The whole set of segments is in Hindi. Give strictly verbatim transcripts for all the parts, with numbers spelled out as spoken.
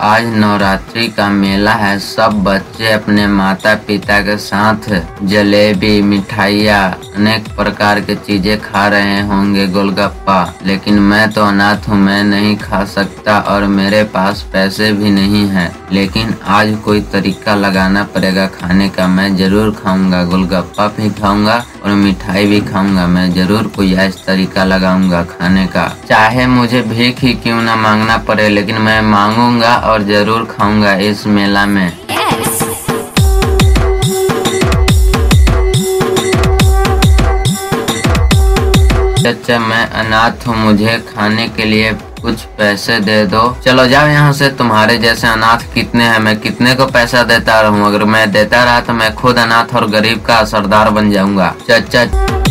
आज नवरात्रि का मेला है। सब बच्चे अपने माता पिता के साथ जलेबी, मिठाइयाँ, अनेक प्रकार के चीजें खा रहे होंगे, गोलगप्पा। लेकिन मैं तो अनाथ हूँ, मैं नहीं खा सकता और मेरे पास पैसे भी नहीं है। लेकिन आज कोई तरीका लगाना पड़ेगा खाने का। मैं जरूर खाऊंगा, गोलगप्पा भी खाऊंगा और मिठाई भी खाऊंगा। मैं जरूर कोई ऐसा तरीका लगाऊंगा खाने का, चाहे मुझे भीख ही क्यों ना मांगना पड़े, लेकिन मैं मांगूंगा और जरूर खाऊंगा इस मेला में। चाचा मैं अनाथ हूँ, मुझे खाने के लिए कुछ पैसे दे दो। चलो जाओ यहाँ से, तुम्हारे जैसे अनाथ कितने हैं, मैं कितने को पैसा देता रहूँ। अगर मैं देता रहा तो मैं खुद अनाथ और गरीब का सरदार बन जाऊंगा। चाचा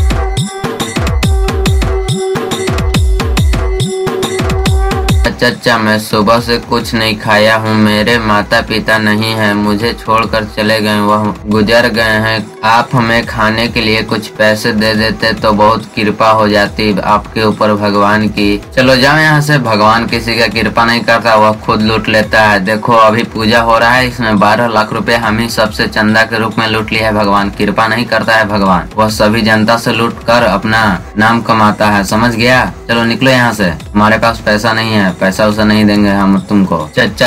चाचा मैं सुबह से कुछ नहीं खाया हूँ, मेरे माता पिता नहीं हैं, मुझे छोड़कर चले गए, वह गुजर गए हैं। आप हमें खाने के लिए कुछ पैसे दे देते तो बहुत कृपा हो जाती आपके ऊपर भगवान की। चलो जाओ यहाँ से, भगवान किसी का कृपा नहीं करता, वह खुद लूट लेता है। देखो अभी पूजा हो रहा है, इसमें बारह लाख रुपए हम ही सबसे चंदा के रूप में लूट लिया है। भगवान कृपा नहीं करता है, भगवान वह सभी जनता से लूट कर अपना नाम कमाता है, समझ गया। चलो निकलो यहाँ से, हमारे पास पैसा नहीं है, पैसा उसा नहीं देंगे हम तुमको। चाचा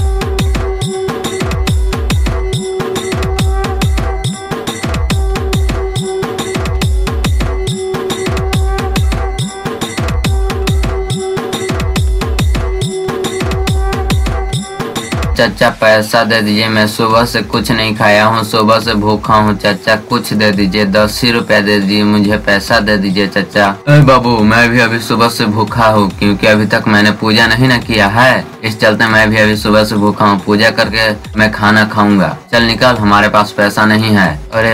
चाचा पैसा दे दीजिए, मैं सुबह से कुछ नहीं खाया हूँ, सुबह से भूखा हूँ। चाचा कुछ दे दीजिए, दस ही रुपया दे दीजिए, मुझे पैसा दे दीजिए चाचा। अरे बाबू मैं भी अभी सुबह से भूखा हूँ, क्योंकि अभी तक मैंने पूजा नहीं ना किया है, इस चलते मैं भी अभी सुबह से भूखा हूँ। पूजा करके मैं खाना खाऊंगा। चल निकल, हमारे पास पैसा नहीं है। अरे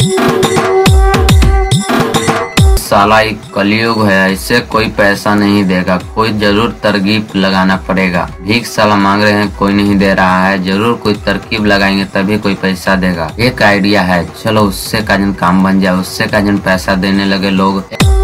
साला एक कलयुग है, इससे कोई पैसा नहीं देगा, कोई जरूर तरकीब लगाना पड़ेगा। भीख साला मांग रहे हैं, कोई नहीं दे रहा है, जरूर कोई तरकीब लगाएंगे तभी कोई पैसा देगा। एक आइडिया है, चलो उससे का जन काम बन जाए, उससे का जन पैसा देने लगे लोग।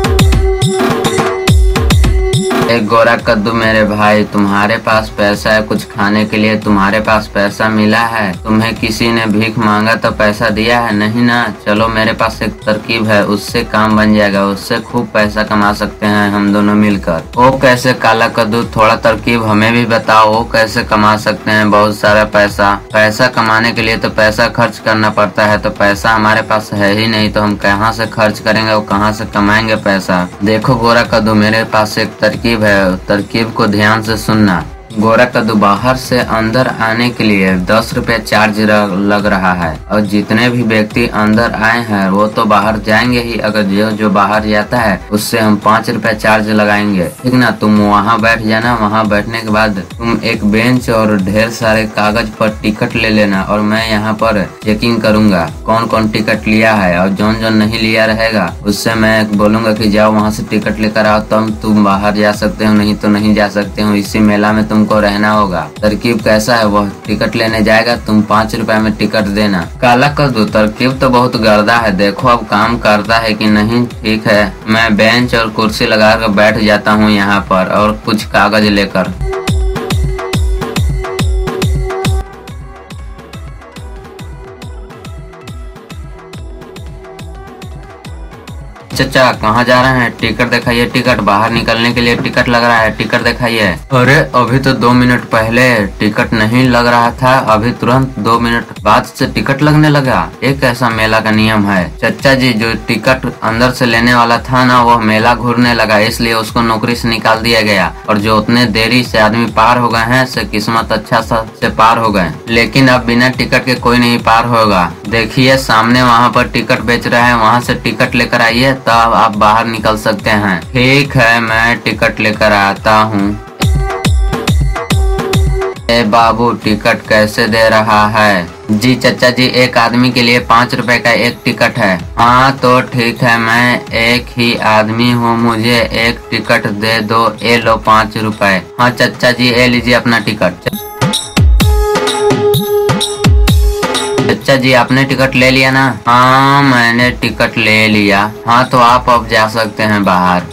एक गोरा कद्दू मेरे भाई, तुम्हारे पास पैसा है कुछ खाने के लिए, तुम्हारे पास पैसा मिला है, तुम्हें किसी ने भीख मांगा तो पैसा दिया है नहीं ना। चलो मेरे पास एक तरकीब है, उससे काम बन जाएगा, उससे खूब पैसा कमा सकते हैं हम दोनों मिलकर। वो कैसे काला कद्दू, थोड़ा तरकीब हमें भी बताओ, वो कैसे कमा सकते हैं बहुत सारा पैसा। पैसा कमाने के लिए तो पैसा खर्च करना पड़ता है, तो पैसा हमारे पास है ही नहीं, तो हम कहाँ से खर्च करेंगे, वो कहाँ से कमाएंगे पैसा। देखो गोरा कद्दू मेरे पास एक तरकीब है, तरकीब को ध्यान से सुनना। गोरा कद्दू बाहर से अंदर आने के लिए दस रुपए चार्ज लग रहा है, और जितने भी व्यक्ति अंदर आए हैं वो तो बाहर जाएंगे ही, अगर जो जो बाहर जाता है उससे हम पाँच रुपए चार्ज लगाएंगे, ठीक ना। तुम वहाँ बैठ जाना, वहाँ बैठने के बाद तुम एक बेंच और ढेर सारे कागज पर टिकट ले लेना, और मैं यहाँ पर चेकिंग करूंगा कौन कौन टिकट लिया है, और जौन जौन नहीं लिया रहेगा उससे मैं बोलूंगा कि जाओ वहाँ से टिकट लेकर आओ, तब तुम बाहर जा सकते हो, नहीं तो नहीं जा सकते हो। इसी मेला में तुम को रहना होगा। तरकीब कैसा है, वह टिकट लेने जाएगा, तुम पाँच रुपए में टिकट देना। काला कद्दू तरकीब तो बहुत गर्दा है, देखो अब काम करता है कि नहीं। ठीक है, मैं बेंच और कुर्सी लगा कर बैठ जाता हूँ यहाँ पर, और कुछ कागज लेकर। चाचा कहाँ जा रहे हैं, टिकट दिखाइए, टिकट बाहर निकलने के लिए टिकट लग रहा है, टिकट दिखाइए। अरे अभी तो दो मिनट पहले टिकट नहीं लग रहा था, अभी तुरंत दो मिनट बाद से टिकट लगने लगा। एक ऐसा मेला का नियम है चाचा जी, जो टिकट अंदर से लेने वाला था ना, वो मेला घूरने लगा, इसलिए उसको नौकरी से निकाल दिया गया, और जो उतने देरी से आदमी पार हो गए हैं से किस्मत अच्छा सा से पार हो गए। लेकिन अब बिना टिकट के कोई नहीं पार होगा। देखिए सामने वहाँ पर टिकट बेच रहे हैं, वहाँ से टिकट लेकर आइए, तब आप बाहर निकल सकते हैं। ठीक है, मैं टिकट लेकर आता हूँ। ए बाबू टिकट कैसे दे रहा है? जी चाचा जी, एक आदमी के लिए पाँच रुपए का एक टिकट है। हाँ तो ठीक है, मैं एक ही आदमी हूँ, मुझे एक टिकट दे दो, ये लो पाँच रुपए। हाँ चाचा जी, ये लीजिए अपना टिकट। चाचा जी आपने टिकट ले लिया ना? हाँ मैंने टिकट ले लिया। हाँ तो आप अब जा सकते हैं बाहर।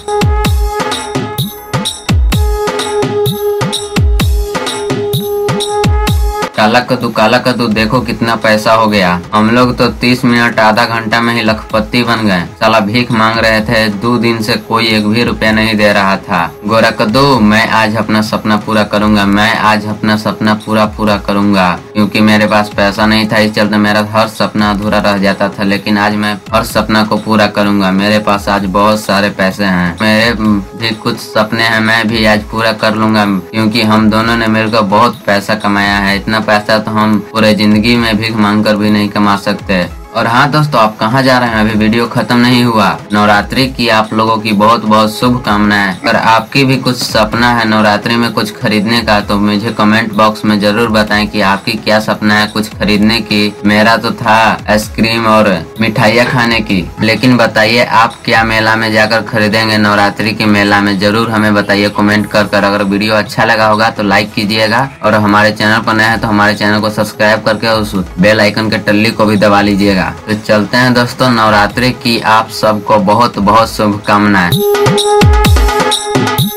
काला कद्दू काला कद्दू देखो कितना पैसा हो गया। हम लोग तो तीस मिनट आधा घंटा में ही लखपति बन गए। साला भीख मांग रहे थे, दो दिन से कोई एक भी रुपया नहीं दे रहा था। गोरा कद्दू मैं आज अपना सपना पूरा करूंगा, मैं आज अपना सपना पूरा पूरा करूंगा, क्योंकि मेरे पास पैसा नहीं था, इस चलते मेरा हर सपना अधूरा रह जाता था। लेकिन आज मैं हर सपना को पूरा करूंगा। मेरे पास आज बहुत सारे पैसे हैं, मेरे भी कुछ सपने हैं, मैं भी आज पूरा कर लूंगा, क्योंकि हम दोनों ने मिलकर बहुत पैसा कमाया है। इतना पैसा तो हम पूरे जिंदगी में भीख मांग कर भी नहीं कमा सकते। और हाँ दोस्तों, आप कहाँ जा रहे हैं? अभी वीडियो खत्म नहीं हुआ। नवरात्रि की आप लोगों की बहुत बहुत शुभकामनाएं। अगर आपकी भी कुछ सपना है नवरात्रि में कुछ खरीदने का, तो मुझे कमेंट बॉक्स में जरूर बताएं कि आपकी क्या सपना है कुछ खरीदने की। मेरा तो था आइसक्रीम और मिठाइयाँ खाने की, लेकिन बताइए आप क्या मेला में जाकर खरीदेंगे नवरात्रि के मेला में? जरूर हमें बताइए कमेंट कर कर। अगर वीडियो अच्छा लगा होगा तो लाइक कीजिएगा, और हमारे चैनल पर नए हैं तो हमारे चैनल को सब्सक्राइब करके उस बेल आइकन के टल्ली को भी दबा लीजिएगा। तो चलते हैं दोस्तों, नवरात्रि की आप सबको बहुत बहुत शुभकामनाएं।